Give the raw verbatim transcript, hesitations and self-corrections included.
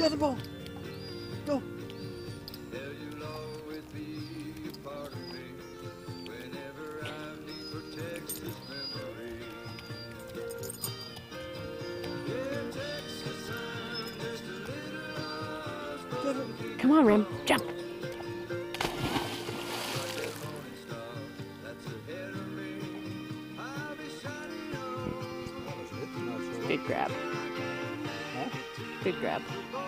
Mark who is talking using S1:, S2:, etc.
S1: got the ball. Go.
S2: Come on, Rem, jump. Good grab.
S1: Huh?
S2: Good grab.